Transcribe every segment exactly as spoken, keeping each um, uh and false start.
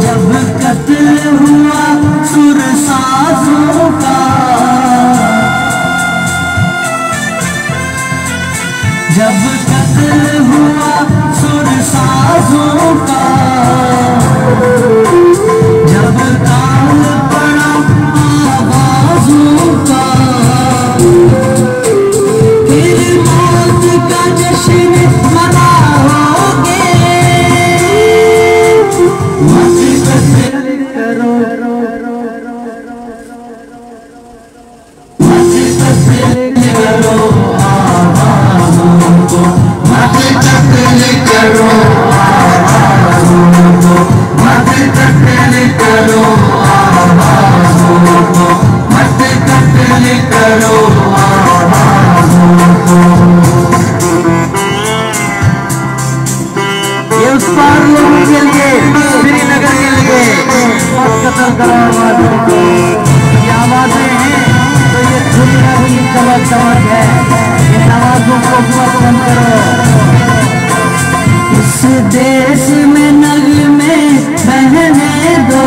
जब कत्ल हुआ सुरसाजों का, जब कत्ल हुआ सुरसाजों का, जब काल पड़ा आवाजों का, फिर मौत का जश्न मनाओगे। मत कत्ल करो, मत कत्ल करो आवाज़ों को, मत कत्ल करो आवाज़ों को, मत कत्ल करो आवाज़ों को, मत कत्ल करो आवाज़ों को। ये उस पार लोगों के लिए, श्रीनगर के लिए, मत कत्ल करो आवाज़ों को। ये आवाज़ें हैं तो ये दुनिया की चमक चमक है, इन आवाज़ों को मत बंद करो। इस देश में नगमे बहने दो,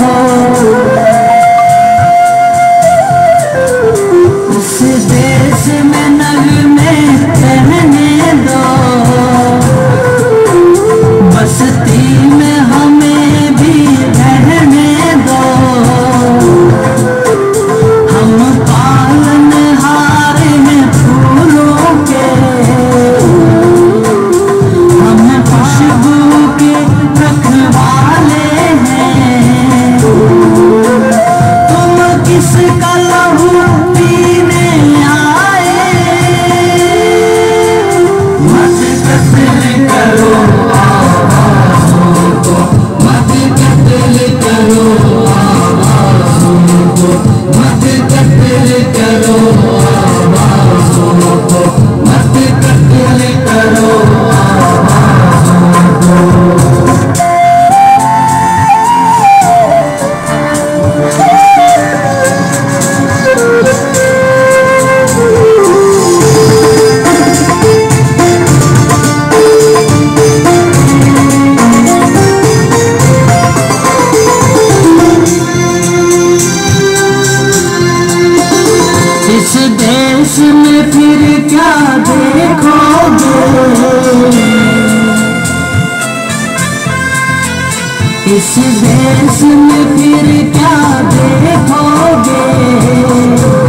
इस देश में नगमे बहने दो, बस्ती में हमें भी रहने दो। हम पालनहार हैं फूलों के, हम खुशबू के रखवाले हैं। तुम किसका लहू पीने आए? मत कत्ल करो आवाज़ों को, मत कत्ल करो आवाज़ों को, मत कत्ल करो आवाज़ों को, मत कत्ल करो आवाज़ों को। इस देश में फिर क्या देखोगे? इस देश में फिर क्या देखोगे?